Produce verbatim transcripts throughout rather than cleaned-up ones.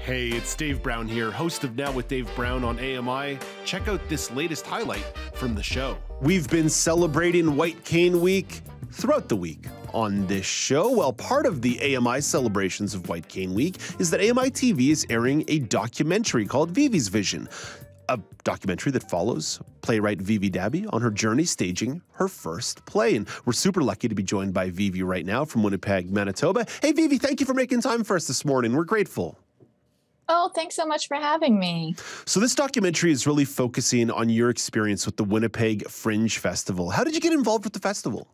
Hey, it's Dave Brown here, host of Now with Dave Brown on A M I. Check out this latest highlight from the show. We've been celebrating White Cane Week throughout the week on this show. Well, part of the A M I celebrations of White Cane Week is that A M I T V is airing a documentary called Vivi's Vision, a documentary that follows playwright Vivi Dabee on her journey staging her first play. And we're super lucky to be joined by Vivi right now from Winnipeg, Manitoba. Hey, Vivi, thank you for making time for us this morning. We're grateful. Oh, thanks so much for having me. So this documentary is really focusing on your experience with the Winnipeg Fringe Festival. How did you get involved with the festival?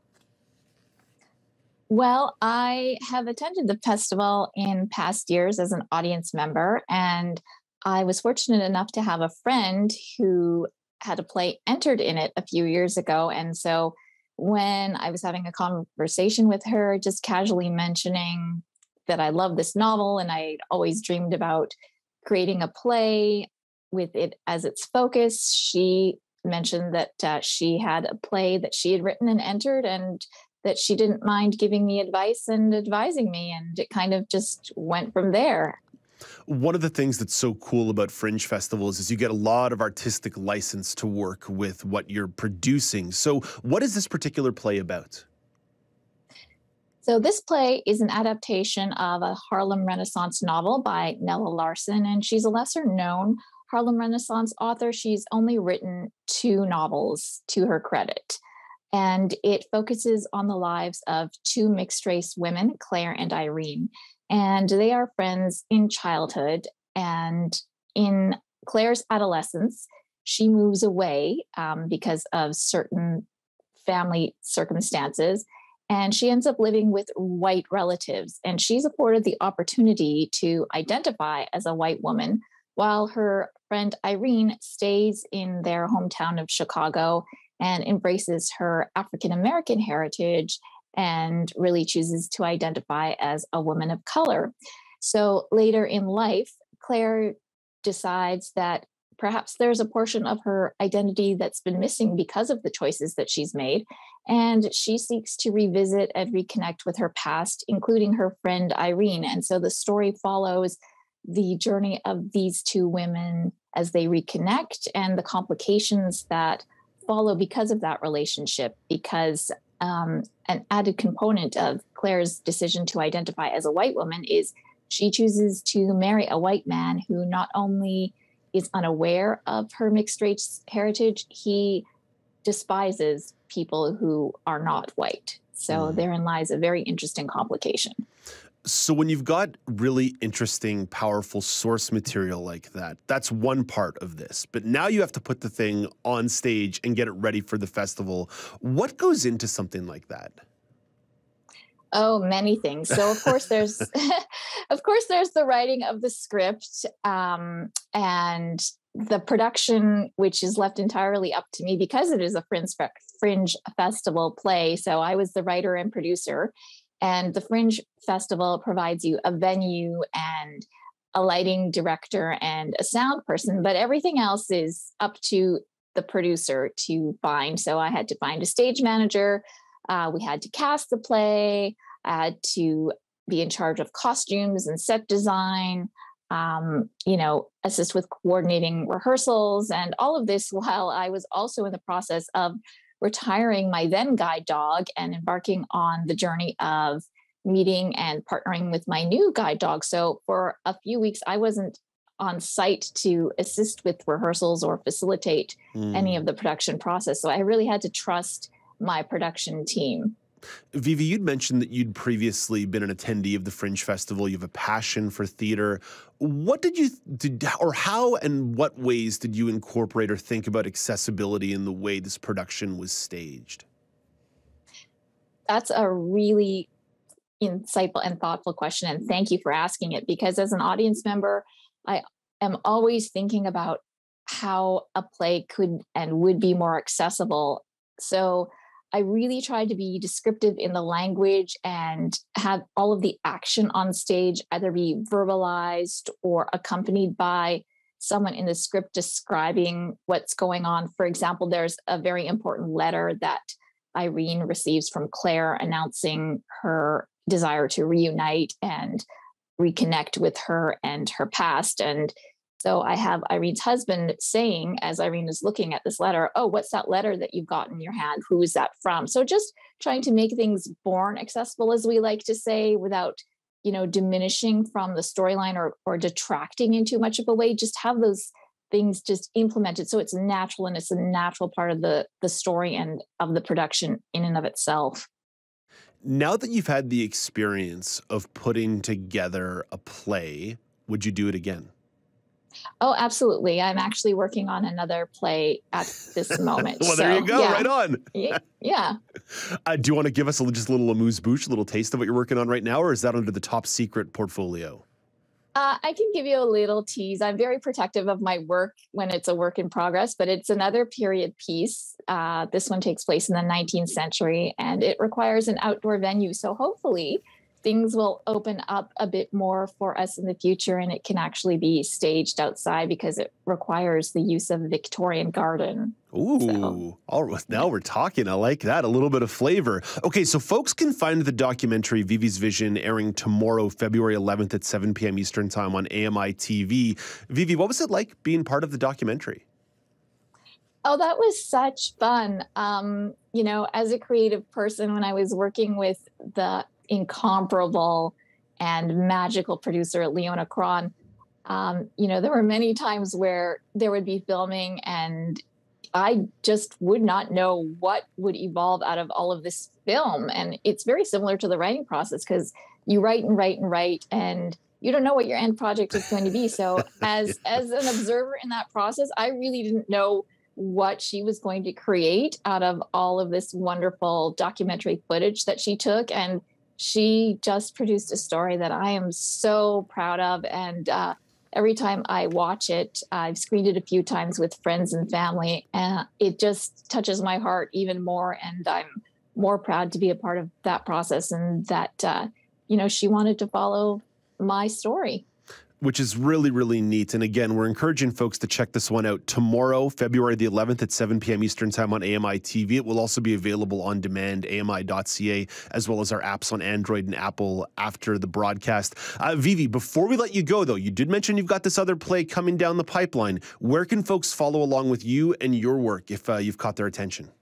Well, I have attended the festival in past years as an audience member, and I was fortunate enough to have a friend who had a play entered in it a few years ago. And so when I was having a conversation with her, just casually mentioning that I love this novel and I'd always dreamed about creating a play with it as its focus, she mentioned that uh, she had a play that she had written and entered, and that she didn't mind giving me advice and advising me. And it kind of just went from there. One of the things that's so cool about Fringe festivals is you get a lot of artistic license to work with what you're producing. So what is this particular play about? So this play is an adaptation of a Harlem Renaissance novel by Nella Larson, and she's a lesser known Harlem Renaissance author. She's only written two novels to her credit, and it focuses on the lives of two mixed race women, Claire and Irene, and they are friends in childhood. And in Claire's adolescence, she moves away um, because of certain family circumstances, and she ends up living with white relatives, and she's afforded the opportunity to identify as a white woman while her friend Irene stays in their hometown of Chicago and embraces her African-American heritage and really chooses to identify as a woman of color. So later in life, Claire decides that perhaps there's a portion of her identity that's been missing because of the choices that she's made. And she seeks to revisit and reconnect with her past, including her friend Irene. And so the story follows the journey of these two women as they reconnect and the complications that follow because of that relationship, because um, an added component of Claire's decision to identify as a white woman is she chooses to marry a white man who not only is unaware of her mixed race heritage, he despises people who are not white. So mm. therein lies a very interesting complication. So when you've got really interesting, powerful source material like that, that's one part of this. But now you have to put the thing on stage and get it ready for the festival. What goes into something like that? Oh, many things. So of course there's, of course there's the writing of the script um, and the production, which is left entirely up to me because it is a Fringe, Fringe Festival play. So I was the writer and producer, and the Fringe Festival provides you a venue and a lighting director and a sound person, but everything else is up to the producer to find. So I had to find a stage manager. Uh, we had to cast the play. I had to be in charge of costumes and set design, um, you know, assist with coordinating rehearsals, and all of this while I was also in the process of retiring my then guide dog and embarking on the journey of meeting and partnering with my new guide dog. So for a few weeks, I wasn't on site to assist with rehearsals or facilitate mm. any of the production process. So I really had to trust my production team. Vivi, you'd mentioned that you'd previously been an attendee of the Fringe Festival. You have a passion for theater. What did you, did, or how and what ways did you incorporate or think about accessibility in the way this production was staged? That's a really insightful and thoughtful question. And thank you for asking it, because as an audience member, I am always thinking about how a play could and would be more accessible. So I really tried to be descriptive in the language and have all of the action on stage either be verbalized or accompanied by someone in the script describing what's going on. For example, there's a very important letter that Irene receives from Claire announcing her desire to reunite and reconnect with her and her past. And so I have Irene's husband saying, as Irene is looking at this letter, oh, what's that letter that you've got in your hand? Who is that from? So just trying to make things born accessible, as we like to say, without, you know, diminishing from the storyline or, or detracting in too much of a way. Just have those things just implemented so it's natural and it's a natural part of the, the story and of the production in and of itself. Now that you've had the experience of putting together a play, would you do it again? Oh, absolutely. I'm actually working on another play at this moment. Well, so, there you go. Yeah. Right on. Yeah. Uh, do you want to give us a, just a little amuse-bouche, a little taste of what you're working on right now, or is that under the top secret portfolio? Uh, I can give you a little tease. I'm very protective of my work when it's a work in progress, but it's another period piece. Uh, this one takes place in the nineteenth century, and it requires an outdoor venue. So hopefully things will open up a bit more for us in the future, and it can actually be staged outside because it requires the use of a Victorian garden. Ooh, so, all right, now we're talking. I like that. A little bit of flavor. Okay, so folks can find the documentary Vivi's Vision airing tomorrow, February eleventh at seven p.m. Eastern Time on A M I T V. Vivi, what was it like being part of the documentary? Oh, that was such fun. Um, you know, as a creative person, when I was working with the incomparable and magical producer Leona Cron, um, you know, there were many times where there would be filming and I just would not know what would evolve out of all of this film. And it's very similar to the writing process because you write and write and write and you don't know what your end project is going to be. So as as an observer in that process, I really didn't know what she was going to create out of all of this wonderful documentary footage that she took. And she just produced a story that I am so proud of. And uh, every time I watch it, I've screened it a few times with friends and family, and it just touches my heart even more. And I'm more proud to be a part of that process and that, uh, you know, she wanted to follow my story. Which is really, really neat. And again, we're encouraging folks to check this one out tomorrow, February the eleventh at seven p.m. Eastern Time on A M I T V. It will also be available on demand, A M I dot C A, as well as our apps on Android and Apple after the broadcast. Uh, Vivi, before we let you go, though, you did mention you've got this other play coming down the pipeline. Where can folks follow along with you and your work if uh, you've caught their attention?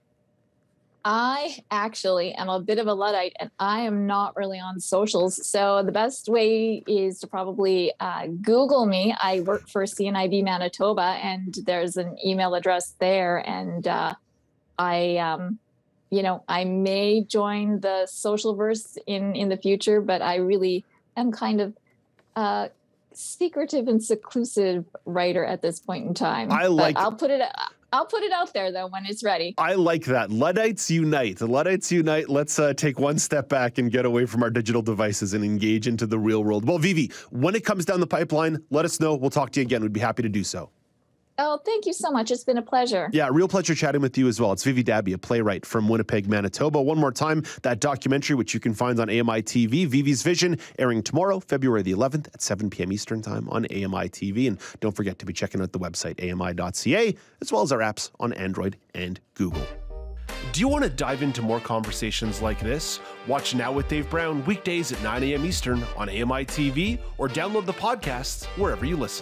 I actually am a bit of a Luddite and I am not really on socials. So the best way is to probably uh, Google me. I work for C N I B Manitoba and there's an email address there. And uh, I, um, you know, I may join the social verse in, in the future, but I really am kind of uh, secretive and seclusive writer at this point in time. I like but I'll put it I'll put it out there, though, when it's ready. I like that. Luddites unite. Luddites unite. Let's uh, take one step back and get away from our digital devices and engage into the real world. Well, Vivi, when it comes down the pipeline, let us know. We'll talk to you again. We'd be happy to do so. Oh, thank you so much. It's been a pleasure. Yeah, real pleasure chatting with you as well. It's Vivi Dabee, a playwright from Winnipeg, Manitoba. One more time, that documentary, which you can find on A M I T V, Vivi's Vision, airing tomorrow, February the eleventh at seven p.m. Eastern Time on A M I T V. And don't forget to be checking out the website, A M I dot C A, as well as our apps on Android and Google. Do you want to dive into more conversations like this? Watch Now with Dave Brown weekdays at nine a.m. Eastern on A M I T V or download the podcasts wherever you listen.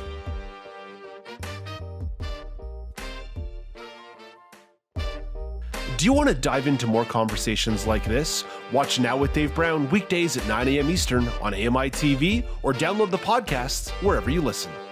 Do you want to dive into more conversations like this? Watch Now with Dave Brown weekdays at nine a.m. Eastern on A M I T V or download the podcasts wherever you listen.